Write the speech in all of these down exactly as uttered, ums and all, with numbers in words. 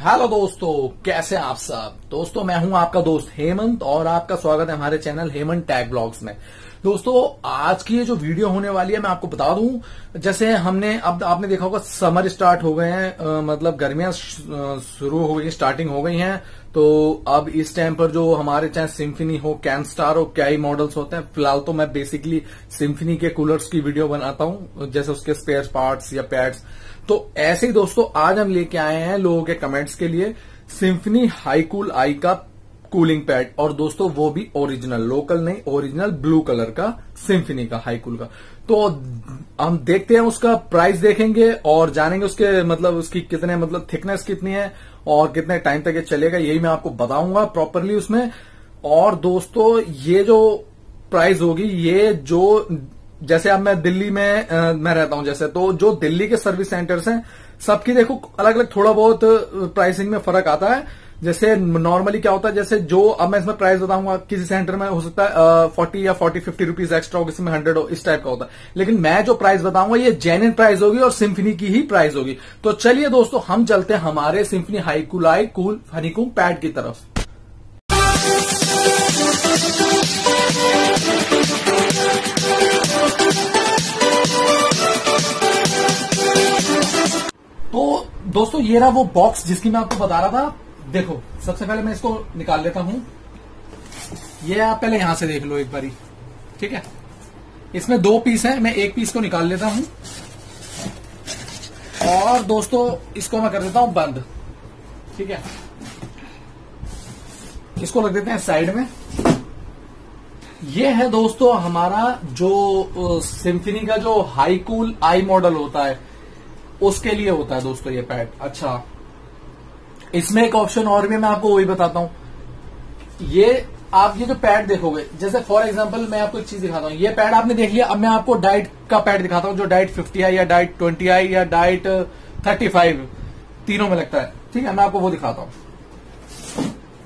Hello दोस्तों, कैसे हैं आप सब। दोस्तों मैं हूं आपका दोस्त हेमंत और आपका स्वागत है हमारे चैनल हेमंत टैग ब्लॉग्स में। दोस्तों आज की ये जो वीडियो होने वाली है मैं आपको बता दूं, जैसे हमने अब आपने देखा होगा समर स्टार्ट हो गए हैं, आ, मतलब गर्मियां शुरू हो गई, स्टार्टिंग हो गई हैं। तो अब इस टाइम पर जो हमारे चाहे सिम्फनी हो, कैनस्टार हो, क्या ही मॉडल्स होते हैं। फिलहाल तो मैं बेसिकली सिम्फनी के कूलर्स की वीडियो बनाता हूं, जैसे उसके स्पेयर पार्ट्स या पैड्स। तो ऐसे ही दोस्तों आज हम लेके आए हैं लोगों के कमेंट्स के लिए सिम्फनी हाई कूल आई का कूलिंग पैड, और दोस्तों वो भी ओरिजिनल, लोकल नहीं, ओरिजिनल ब्लू कलर का सिम्फनी का हाई कूल का। तो हम देखते हैं, उसका प्राइस देखेंगे और जानेंगे उसके मतलब उसकी कितने मतलब थिकनेस कितनी है और कितने टाइम तक ये चलेगा, यही मैं आपको बताऊंगा प्रॉपरली उसमें। और दोस्तों ये जो प्राइस होगी, ये जो जैसे अब मैं दिल्ली में आ, मैं रहता हूं, जैसे तो जो दिल्ली के सर्विस सेंटर्स हैं सबकी देखो अलग अलग थोड़ा बहुत प्राइसिंग में फर्क आता है। जैसे नॉर्मली क्या होता है, जैसे जो अब मैं इसमें प्राइस बताऊंगा, किसी सेंटर में हो सकता है फोर्टी या फोर्टी फिफ्टी रुपीज एक्स्ट्रा हो, किसी में हंड्रेड हो, इस टाइप का होता है। लेकिन मैं जो प्राइस बताऊंगा ये जेन्युइन प्राइस होगी और सिम्फनी की ही प्राइस होगी। तो चलिए दोस्तों हम चलते हैं हमारे Symphony Hi Cool I cool honeycomb pad की तरफ। तो दोस्तों ये रहा वो बॉक्स जिसकी मैं आपको बता रहा था। देखो सबसे पहले मैं इसको निकाल लेता हूं। ये आप पहले यहां से देख लो एक बारी, ठीक है। इसमें दो पीस हैं, मैं एक पीस को निकाल लेता हूं और दोस्तों इसको मैं कर देता हूं बंद, ठीक है। इसको रख देते हैं साइड में। ये है दोस्तों हमारा जो सिम्फनी का जो हाई कूल आई मॉडल होता है उसके लिए होता है दोस्तों ये पैड। अच्छा, इसमें एक ऑप्शन और भी मैं आपको वही बताता हूं। ये आप ये जो पैड देखोगे, जैसे फॉर एग्जांपल मैं आपको एक चीज दिखाता हूं। ये पैड आपने देख लिया, अब मैं आपको डाइट का पैड दिखाता हूं, जो डाइट फिफ्टी आई या डाइट ट्वेंटी आई या डाइट थर्टी फाइव तीनों में लगता है, ठीक है। मैं आपको वो दिखाता हूं।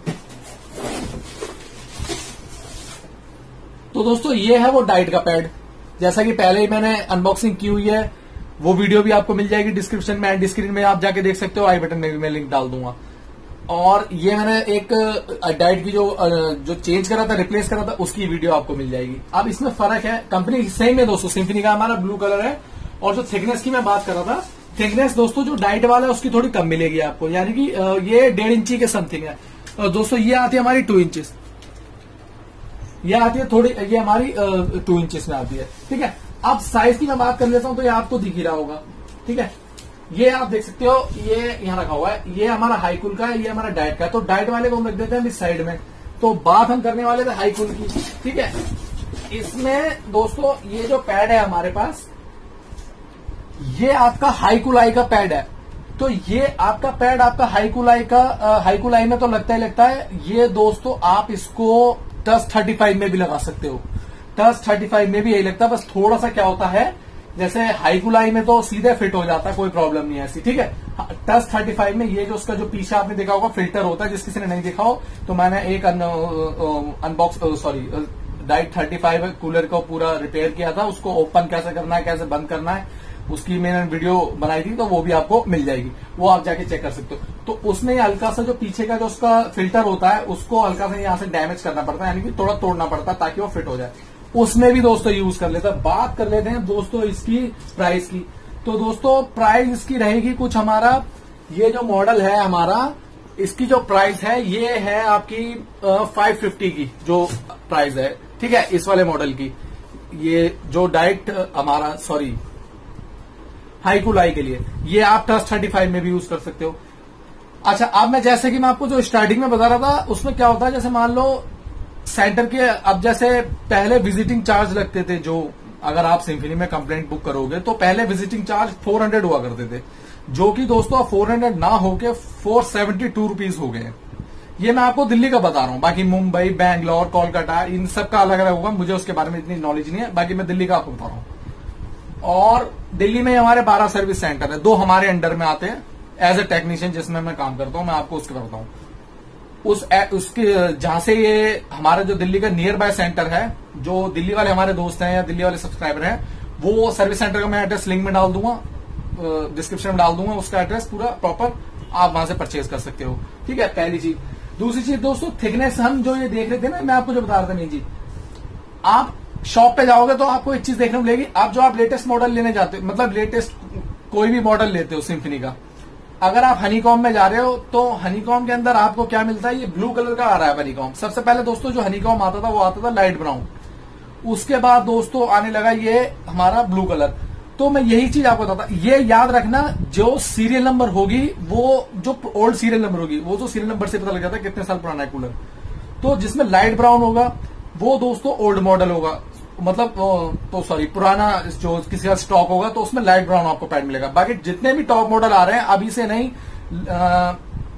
तो दोस्तों ये है वो डाइट का पैड, जैसा कि पहले ही मैंने अनबॉक्सिंग की हुई है, वो वीडियो भी आपको मिल जाएगी डिस्क्रिप्शन में, एंड स्क्रीन में आप जाके देख सकते हो, आई बटन में भी मैं लिंक डाल दूंगा। और ये मैंने एक डाइट की जो जो चेंज करा था, रिप्लेस करा था, उसकी वीडियो आपको मिल जाएगी। अब इसमें फर्क है, कंपनी सेम है दोस्तों, सिम्फनी का हमारा ब्लू कलर है। और जो थिकनेस की मैं बात कर रहा था, थिकनेस दोस्तों जो डाइट वाला है उसकी थोड़ी कम मिलेगी आपको, यानी कि ये डेढ़ इंची के समथिंग है। और दोस्तों ये आती है हमारी टू इंचेस, ये आती है थोड़ी, ये हमारी टू इंचेस में आती है, ठीक है। अब साइज की मैं बात कर लेता हूं तो ये आपको दिख ही रहा होगा, ठीक है। ये आप देख सकते हो, ये यहां रखा हुआ है, ये हमारा हाई कूल का है, ये हमारा डाइट का है। तो डाइट वाले को हम रख देते हैं इस साइड में। तो बात हम करने वाले थे हाई कूल की, ठीक है। इसमें दोस्तों ये जो पैड है हमारे पास, ये आपका हाई कूल आई का पैड है। तो ये आपका पैड आपका हाई कूल आई का, हाई कूल आई में तो लगता ही लगता है। ये दोस्तों आप इसको टच थर्टी फाइव में भी लगा सकते हो, टच थर्टी फाइव में भी यही लगता है। बस थोड़ा सा क्या होता है, जैसे हाई कूल आई में तो सीधे फिट हो जाता है, कोई प्रॉब्लम नहीं है ऐसी, ठीक है। टच थर्टी फाइव में ये जो उसका जो पीछे आपने देखा होगा फिल्टर होता है, जिस किसी ने नहीं देखा हो तो मैंने एक unbox sorry diet thirty five cooler को पूरा रिपेयर किया था। उसको ओपन कैसे करना है, कैसे बंद करना है, उसकी मैंने वीडियो बनाई थी, तो वो भी आपको मिल जाएगी, वो आप जाके चेक कर सकते हो। तो उसमें हल्का सा जो पीछे का जो उसका फिल्टर होता है उसको हल्का सा यहाँ से डैमेज करना पड़ता है, यानी कि थोड़ा तोड़ना पड़ता है ताकि वो फिट हो जाए। उसमें भी दोस्तों यूज कर लेते हैं। बात कर लेते हैं दोस्तों इसकी प्राइस की। तो दोस्तों प्राइस इसकी रहेगी कुछ, हमारा ये जो मॉडल है हमारा, इसकी जो प्राइस है ये है आपकी फाइव फिफ्टी की जो प्राइस है, ठीक है, इस वाले मॉडल की। ये जो डाइट हमारा सॉरी हाई कूल आई के लिए, ये आप टच थर्टी फाइव में भी यूज कर सकते हो। अच्छा, अब मैं जैसे कि मैं आपको जो स्टार्टिंग में बता रहा था, उसमें क्या होता है, जैसे मान लो सेंटर के, अब जैसे पहले विजिटिंग चार्ज लगते थे, जो अगर आप सिम्फनी में कंप्लेंट बुक करोगे तो पहले विजिटिंग चार्ज फोर हंड्रेड हुआ करते थे, जो कि दोस्तों फोर हंड्रेड ना होके फोर सेवेंटी टू रुपीज हो गए। ये मैं आपको दिल्ली का बता रहा हूं, बाकी मुंबई, बैंगलोर, कोलकाता, इन सब का अलग अलग होगा, मुझे उसके बारे में इतनी नॉलेज नहीं है, बाकी मैं दिल्ली का आपको बता रहा हूं। और दिल्ली में हमारे बारह सर्विस सेंटर है, दो हमारे अंडर में आते हैं एज ए टेक्नीशियन, जिसमें मैं काम करता हूं, मैं आपको उसके बताता हूं। उस उसके जहां से ये हमारा जो दिल्ली का नियर बाय सेंटर है, जो दिल्ली वाले हमारे दोस्त हैं या दिल्ली वाले सब्सक्राइबर हैं, वो सर्विस सेंटर का मैं एड्रेस लिंक में डाल दूंगा, डिस्क्रिप्शन में डाल दूंगा उसका एड्रेस पूरा प्रॉपर, आप वहां से परचेज कर सकते हो। ठीक है, पहली चीज। दूसरी चीज दोस्तों, थिकनेस हम जो ये देख रहे थे ना, मैं आपको जो बता रहा था मेन चीज, आप शॉप पे जाओगे तो आपको एक चीज देखने को मिलेगी। आप जो आप लेटेस्ट मॉडल लेने जाते हो, मतलब लेटेस्ट कोई भी मॉडल लेते हो सिम्फनी का, अगर आप हनीकॉम में जा रहे हो तो हनीकॉम के अंदर आपको क्या मिलता है, ये ब्लू कलर का आ रहा है हनीकॉम। सबसे पहले दोस्तों जो हनीकॉम आता था वो आता था लाइट ब्राउन, उसके बाद दोस्तों आने लगा ये हमारा ब्लू कलर। तो मैं यही चीज आपको बताता, ये याद रखना, जो सीरियल नंबर होगी वो जो ओल्ड सीरियल नंबर होगी वो तो सीरियल नंबर से पता लग जाता है कितने साल पुराना है कूलर। तो जिसमें लाइट ब्राउन होगा वो दोस्तों ओल्ड मॉडल होगा, मतलब तो सॉरी पुराना जो किसी का स्टॉक होगा तो उसमें लाइट ब्राउन आपको पैड मिलेगा। बाकी जितने भी टॉप मॉडल आ रहे हैं अभी से नहीं, आ,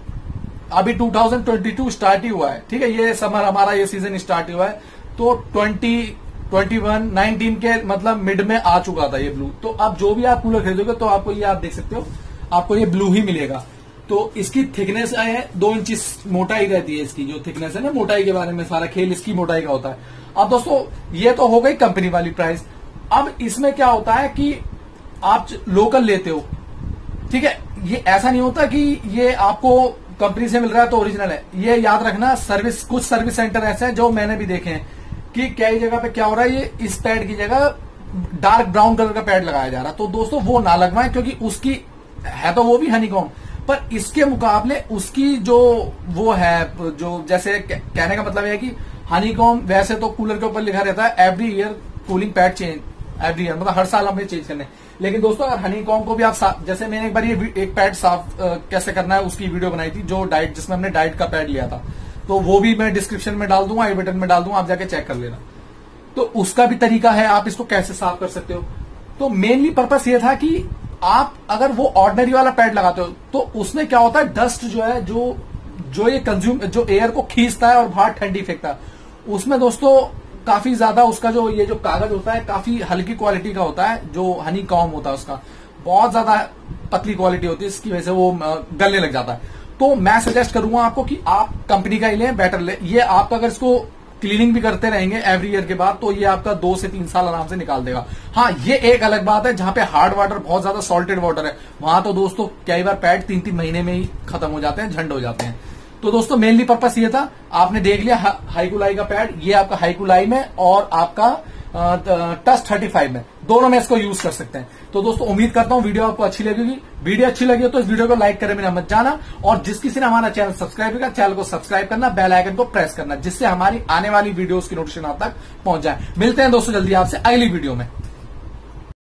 अभी दो हज़ार बाईस स्टार्ट ही हुआ है। ठीक है, ये समर हमारा ये सीजन स्टार्ट हुआ है, तो बीस, इक्कीस, उन्नीस के मतलब मिड में आ चुका था ये ब्लू। तो अब जो भी आप कूलर खरीदोगे तो आपको ये आप देख सकते हो, आपको ये ब्लू ही मिलेगा। तो इसकी थिकनेस है दो इंच मोटाई रहती है इसकी, जो थिकनेस है ना, मोटाई के बारे में सारा खेल इसकी मोटाई का होता है। अब दोस्तों ये तो हो गई कंपनी वाली प्राइस। अब इसमें क्या होता है कि आप लोकल लेते हो, ठीक है, ये ऐसा नहीं होता कि ये आपको कंपनी से मिल रहा है तो ओरिजिनल है। ये याद रखना, सर्विस कुछ सर्विस सेंटर ऐसे हैं जो मैंने भी देखे हैं कि कई जगह पे क्या हो रहा है, ये इस पैड की जगह डार्क ब्राउन कलर का पैड लगाया जा रहा है। तो दोस्तों वो ना लगवाएं, क्योंकि उसकी है तो वो भी हनीकॉम, पर इसके मुकाबले उसकी जो वो है, जो जैसे कहने का मतलब है कि हनीकॉम वैसे तो कूलर के ऊपर लिखा रहता है every year cooling pad change, every year मतलब हर साल हमें चेंज करने। लेकिन दोस्तों अगर हनीकॉम को भी आप साफ, जैसे मैंने एक बार ये एक पैड साफ आ, कैसे करना है उसकी वीडियो बनाई थी, जो डाइट जिसमें हमने डाइट का पैड लिया था, तो वो भी मैं डिस्क्रिप्शन में डाल दूंगा, आई बटन में डाल दूंगा, आप जाके चेक कर लेना। तो उसका भी तरीका है, आप इसको कैसे साफ कर सकते हो। तो मेनली पर्पस ये था कि आप अगर वो ऑर्डिनरी वाला पैड लगाते हो तो उसमें क्या होता है, डस्ट जो है जो जो ये कंज्यूम जो एयर को खींचता है और बाहर ठंडी फेंकता है, उसमें दोस्तों काफी ज्यादा उसका जो ये जो कागज होता है काफी हल्की क्वालिटी का होता है। जो हनीकॉम होता है उसका बहुत ज्यादा पतली क्वालिटी होती है, इसकी वजह से वो गलने लग जाता है। तो मैं सजेस्ट करूंगा आपको कि आप कंपनी का ही लें, बेटर ले। ये आपका अगर इसको क्लीनिंग भी करते रहेंगे एवरी ईयर के बाद तो ये आपका दो से तीन साल आराम से निकाल देगा। हाँ, ये एक अलग बात है जहां पे हार्ड वाटर, बहुत ज्यादा सॉल्टेड वाटर है, वहां तो दोस्तों कई बार पैड तीन तीन महीने में ही खत्म हो जाते हैं, झंड हो जाते हैं। तो दोस्तों मेनली पर्पस ये था, आपने देख लिया हाईकुलाई का पैड, ये आपका हाईकुलाई में और आपका टच थर्टी फाइव में, दोनों में इसको यूज कर सकते हैं। तो दोस्तों उम्मीद करता हूं वीडियो आपको अच्छी लगेगी। वीडियो अच्छी लगी हो तो इस वीडियो को लाइक करें बिना मत जाना, और जिस किसी ने हमारा चैनल सब्सक्राइब किया, चैनल को सब्सक्राइब करना, बेल आइकन को प्रेस करना, जिससे हमारी आने वाली वीडियोस की नोटिफिकेशन आप तक पहुंच जाए। मिलते हैं दोस्तों जल्दी आपसे अगली वीडियो में।